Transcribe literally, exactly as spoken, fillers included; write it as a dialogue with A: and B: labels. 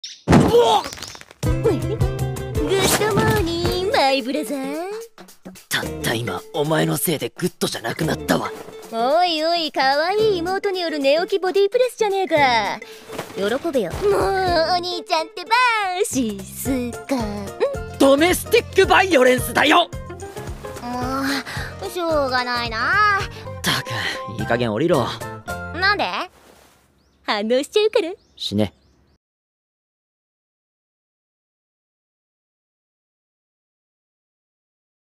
A: グッドモーニングマイブラザー。
B: たった今お前のせいでグッドじゃなくなったわ。
A: おいおい、かわいい妹による寝起きボディープレスじゃねえか。喜べよ。もうお兄ちゃんってば静かん。
B: ドメスティックバイオレンスだよ。
A: もうしょうがないな。
B: ったくいい加減降りろ。
A: なんで？反応しちゃうから。
B: 死ね。